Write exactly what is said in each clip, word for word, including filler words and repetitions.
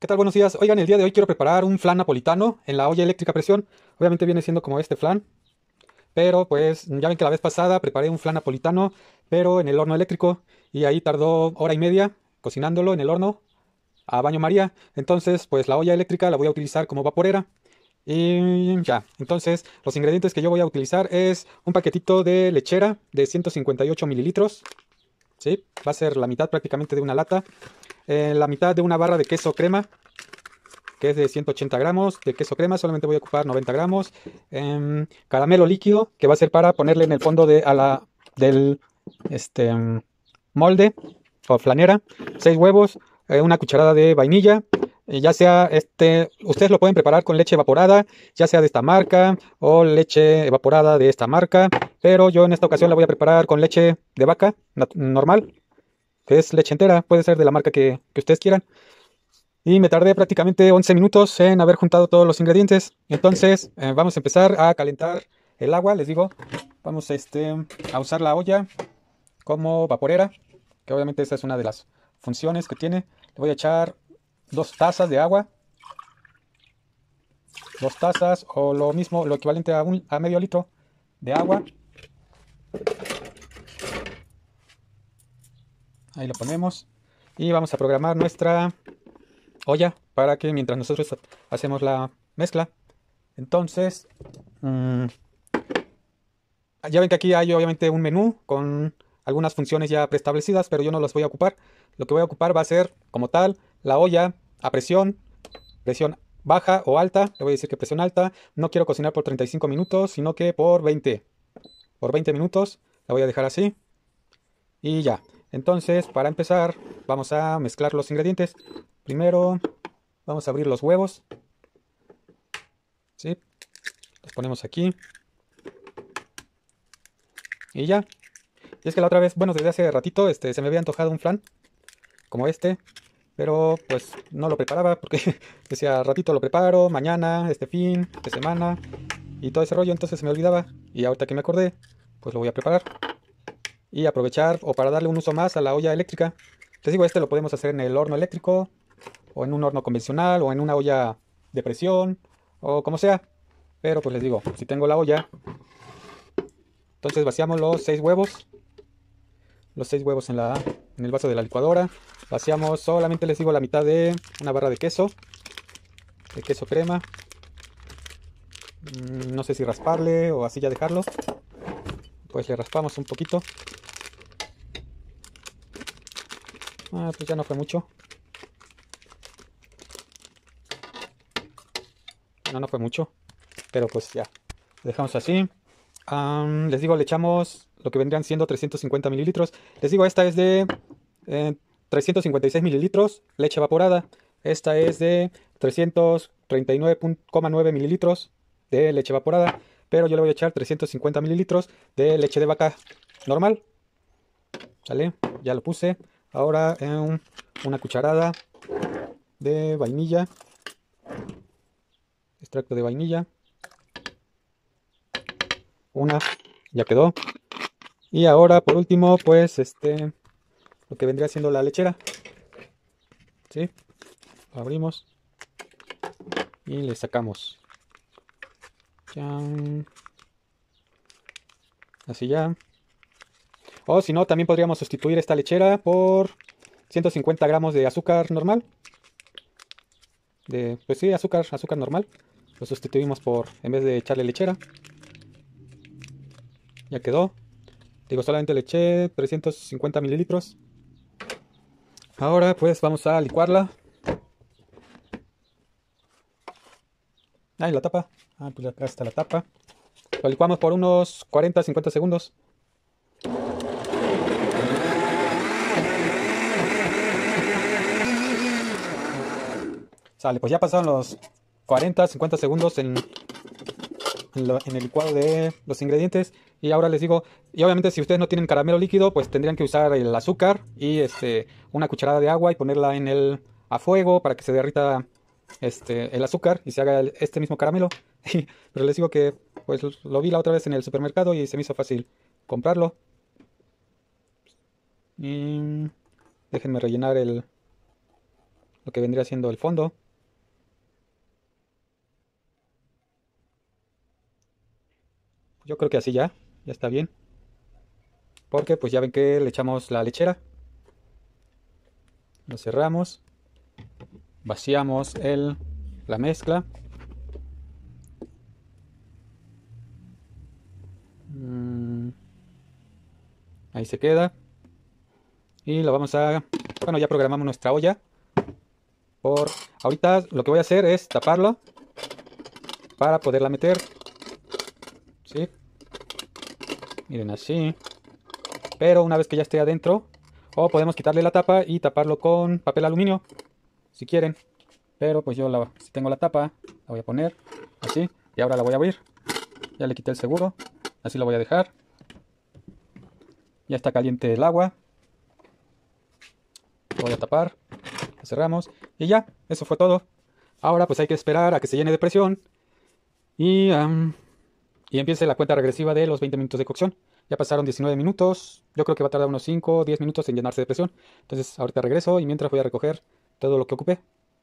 ¿Qué tal? Buenos días. Oigan, el día de hoy quiero preparar un flan napolitano en la olla eléctrica a presión. Obviamente viene siendo como este flan, pero pues ya ven que la vez pasada preparé un flan napolitano, pero en el horno eléctrico y ahí tardó hora y media cocinándolo en el horno a baño María. Entonces, pues la olla eléctrica la voy a utilizar como vaporera y ya. Entonces, los ingredientes que yo voy a utilizar es un paquetito de lechera de ciento cincuenta y ocho mililitros. ¿Sí? Va a ser la mitad prácticamente de una lata. Eh, la mitad de una barra de queso crema, que es de ciento ochenta gramos de queso crema, solamente voy a ocupar noventa gramos. Em, caramelo líquido, que va a ser para ponerle en el fondo de, a la, del este, em, molde o flanera. Seis huevos, eh, una cucharada de vainilla. eh, Ya sea este, ustedes lo pueden preparar con leche evaporada, ya sea de esta marca o leche evaporada de esta marca, pero yo en esta ocasión la voy a preparar con leche de vaca nat- normal, que es leche entera, puede ser de la marca que, que ustedes quieran. Y me tardé prácticamente once minutos en haber juntado todos los ingredientes. Entonces, eh, vamos a empezar a calentar el agua, les digo. Vamos este, a usar la olla como vaporera, que obviamente esa es una de las funciones que tiene. Le voy a echar dos tazas de agua, dos tazas o lo mismo, lo equivalente a, un, a medio litro de agua. Ahí lo ponemos. Y vamos a programar nuestra olla para que mientras nosotros hacemos la mezcla. Entonces, mmm, ya ven que aquí hay obviamente un menú con algunas funciones ya preestablecidas, pero yo no las voy a ocupar. Lo que voy a ocupar va a ser, como tal, la olla a presión, presión baja o alta. Le voy a decir que presión alta. No quiero cocinar por treinta y cinco minutos, sino que por veinte. Por veinte minutos la voy a dejar así y ya. Entonces, para empezar, vamos a mezclar los ingredientes. Primero, vamos a abrir los huevos. ¿Sí? Los ponemos aquí y ya. Y es que la otra vez, bueno, desde hace ratito, este, se me había antojado un flan como este, pero pues no lo preparaba porque decía ratito lo preparo, mañana, este fin de semana y todo ese rollo, entonces se me olvidaba y ahorita que me acordé, pues lo voy a preparar y aprovechar o para darle un uso más a la olla eléctrica. Les digo, este lo podemos hacer en el horno eléctrico o en un horno convencional o en una olla de presión o como sea, pero pues les digo, si tengo la olla, entonces vaciamos los seis huevos los seis huevos en, la, en el vaso de la licuadora. Vaciamos solamente, les digo, la mitad de una barra de queso, de queso crema. Mm, no sé si rasparle o así ya dejarlo. Pues le raspamos un poquito. Ah, pues ya no fue mucho. No, no fue mucho. Pero pues ya. Lo dejamos así. Am, les digo, le echamos lo que vendrían siendo trescientos cincuenta mililitros. Les digo, esta es de eh, trescientos cincuenta y seis mililitros, leche evaporada. Esta es de trescientos treinta y nueve coma nueve mililitros de leche evaporada. Pero yo le voy a echar trescientos cincuenta mililitros de leche de vaca normal. ¿Sale? Ya lo puse. Ahora eh, una cucharada de vainilla. Extracto de vainilla. Una. Ya quedó. Y ahora, por último, pues este, lo que vendría siendo la lechera. ¿Sí? Lo abrimos y le sacamos. Chan. Así ya. O si no, también podríamos sustituir esta lechera por ciento cincuenta gramos de azúcar normal. De, pues sí, azúcar, azúcar normal. Lo sustituimos por, en vez de echarle lechera. Ya quedó. Digo, solamente le eché trescientos cincuenta mililitros. Ahora pues vamos a licuarla. Ah, y la tapa. Ah, pues acá está la tapa. Lo licuamos por unos cuarenta a cincuenta segundos. Sale, pues ya pasaron los cuarenta a cincuenta segundos en, en, lo- en el licuado de los ingredientes. Y ahora les digo, y obviamente si ustedes no tienen caramelo líquido, pues tendrían que usar el azúcar y este, una cucharada de agua y ponerla en el a fuego para que se derrita este, el azúcar y se haga el- este mismo caramelo. Pero les digo que pues lo vi la otra vez en el supermercado y se me hizo fácil comprarlo. Y déjenme rellenar el, lo que vendría siendo el fondo. Yo creo que así ya, ya está bien. Porque pues ya ven que le echamos la lechera. Lo cerramos. Vaciamos el, la mezcla. Mm, ahí se queda. Y lo vamos a... Bueno, ya programamos nuestra olla. Por ahorita lo que voy a hacer es taparlo para poderla meter. ¿Sí? Miren así. Pero una vez que ya esté adentro, o podemos quitarle la tapa y taparlo con papel aluminio, si quieren. Pero pues yo la, si tengo la tapa, la voy a poner así. Y ahora la voy a abrir. Ya le quité el seguro. Así lo voy a dejar. Ya está caliente el agua. Lo voy a tapar. Lo cerramos. Y ya, eso fue todo. Ahora pues hay que esperar a que se llene de presión. Y, um, y empiece la cuenta regresiva de los veinte minutos de cocción. Ya pasaron diecinueve minutos. Yo creo que va a tardar unos cinco o diez minutos en llenarse de presión. Entonces ahorita regreso y mientras voy a recoger todo lo que ocupé.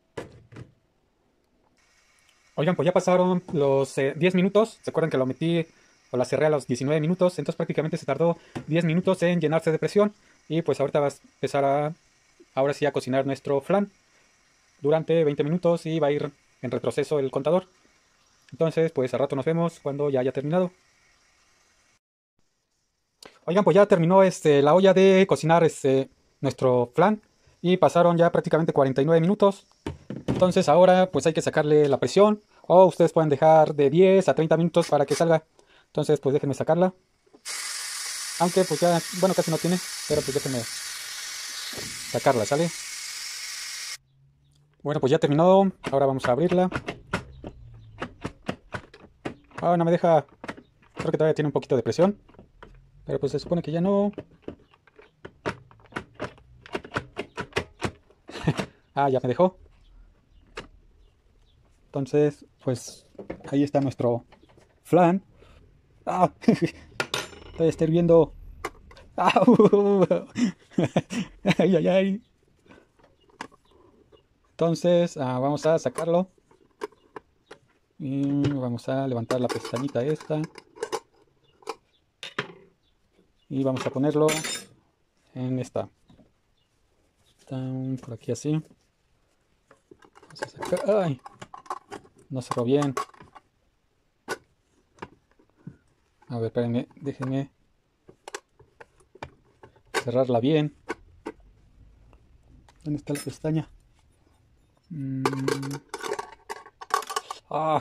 Oigan, pues ya pasaron los eh, diez minutos. ¿Se acuerdan que lo metí o la cerré a los diecinueve minutos? Entonces prácticamente se tardó diez minutos en llenarse de presión. Y pues ahorita va a empezar a, ahora sí a cocinar nuestro flan durante veinte minutos y va a ir en retroceso el contador. Entonces pues al rato nos vemos cuando ya haya terminado. Oigan, pues ya terminó este, la olla de cocinar este, nuestro flan. Y pasaron ya prácticamente cuarenta y nueve minutos. Entonces ahora pues hay que sacarle la presión. O ustedes pueden dejar de diez a treinta minutos para que salga. Entonces pues déjenme sacarla. Aunque pues ya, bueno, casi no tiene. Pero pues déjenme sacarla, ¿sale? Bueno, pues ya terminó. Ahora vamos a abrirla. Ah, no me deja. Creo que todavía tiene un poquito de presión. Pero pues se supone que ya no. Ah, ya me dejó. Entonces, pues ahí está nuestro flan. Ah, todavía está hirviendo. Ah, ay, ay, ay. Entonces, ah, vamos a sacarlo. Y vamos a levantar la pestañita esta. Y vamos a ponerlo en esta. Por aquí así. Vamos a sacar. ¡Ay! No cerró bien. A ver, espérenme, déjenme cerrarla bien. ¿Dónde está la pestaña? Mm. Ah.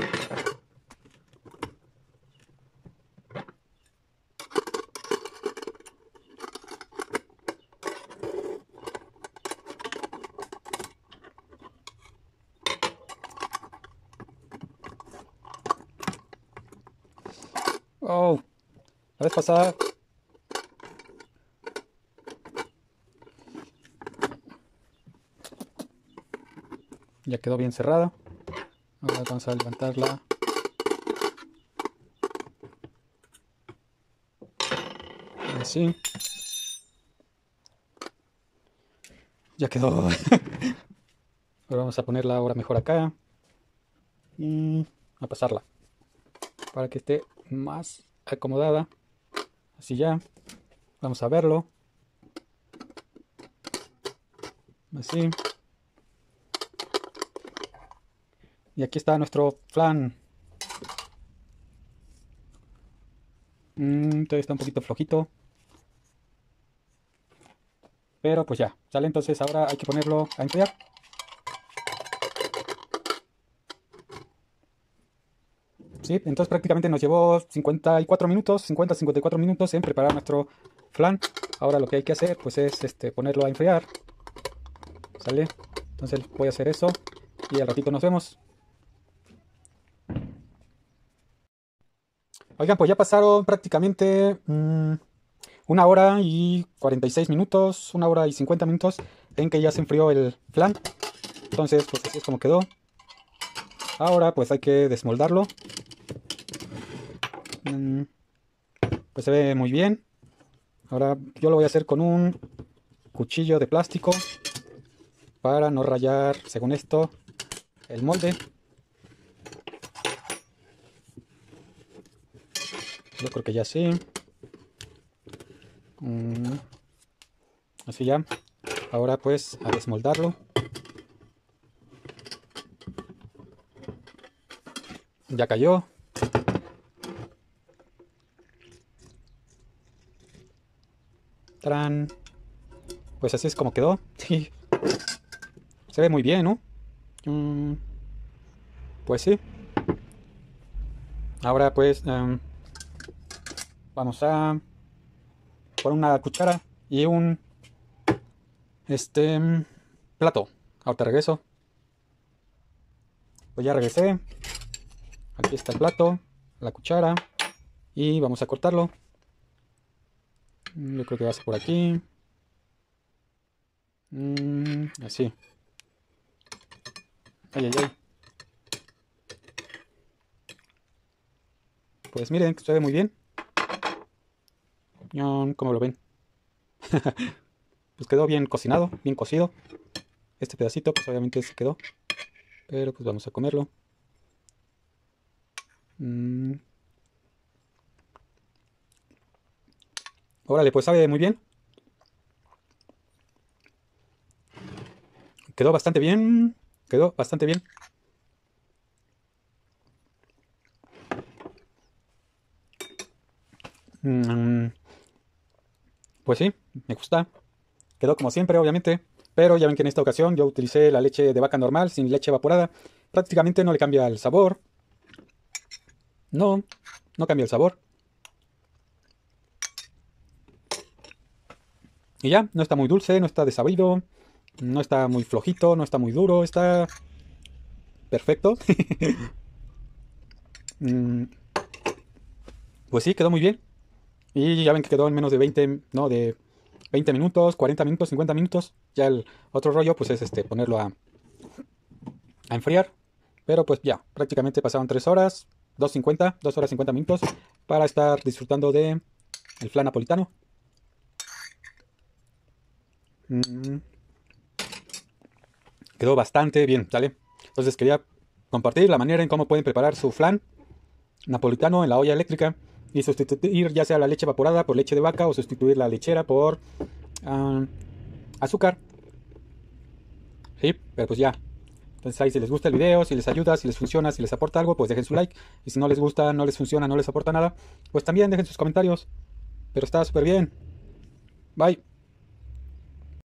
Oh, la vez pasada ya quedó bien cerrada. Ahora vamos a levantarla. Así. Ya quedó. Ahora vamos a ponerla ahora mejor acá. Y a pasarla. Para que esté más acomodada. Así ya. Vamos a verlo. Así. Y aquí está nuestro flan. Mm, todavía está un poquito flojito. Pero pues ya. Sale, entonces ahora hay que ponerlo a enfriar. Sí, entonces prácticamente nos llevó cincuenta y cuatro minutos, cincuenta a cincuenta y cuatro minutos en preparar nuestro flan. Ahora lo que hay que hacer pues es este, ponerlo a enfriar. ¿Sale? Entonces voy a hacer eso y al ratito nos vemos. Oigan, pues ya pasaron prácticamente mmm, una hora y cuarenta y seis minutos, una hora y cincuenta minutos en que ya se enfrió el flan. Entonces pues así es como quedó. Ahora pues hay que desmoldarlo. Pues se ve muy bien. Ahora yo lo voy a hacer con un cuchillo de plástico para no rayar, según esto, el molde. Yo creo que ya sí. Mm, así ya. Ahora pues a desmoldarlo. Ya cayó. ¡Tarán! Pues así es como quedó. Sí. Se ve muy bien, ¿no? Mm, pues sí. Ahora pues um, vamos a por una cuchara y un este plato. Ahorita regreso. Pues ya regresé. Aquí está el plato, la cuchara y vamos a cortarlo. Yo creo que va a ser por aquí. Mm, así. Ay, ay, ay. Pues miren, que se ve muy bien. ¿Cómo lo ven? Pues quedó bien cocinado, bien cocido. Este pedacito, pues obviamente se quedó. Pero pues vamos a comerlo. Mm. Órale, pues sabe muy bien. Quedó bastante bien. Quedó bastante bien. Mm. Pues sí, me gusta. Quedó como siempre, obviamente. Pero ya ven que en esta ocasión yo utilicé la leche de vaca normal, sin leche evaporada. Prácticamente no le cambia el sabor. No, no cambia el sabor. Y ya, no está muy dulce, no está desabrido, no está muy flojito, no está muy duro, está perfecto. Mm, pues sí, quedó muy bien. Y ya ven que quedó en menos de veinte, no, de veinte minutos, cuarenta minutos, cincuenta minutos. Ya el otro rollo pues es este ponerlo a, a enfriar. Pero pues ya, prácticamente pasaron tres horas, dos cincuenta, dos horas cincuenta minutos para estar disfrutando de el flan napolitano. Mm, quedó bastante bien, ¿sale? Entonces quería compartir la manera en cómo pueden preparar su flan napolitano en la olla eléctrica y sustituir ya sea la leche evaporada por leche de vaca o sustituir la lechera por uh, azúcar. Sí, pero pues ya. Entonces ahí si les gusta el video, si les ayuda, si les funciona, si les aporta algo, pues dejen su like. Y si no les gusta, no les funciona, no les aporta nada, pues también dejen sus comentarios. Pero está súper bien. Bye.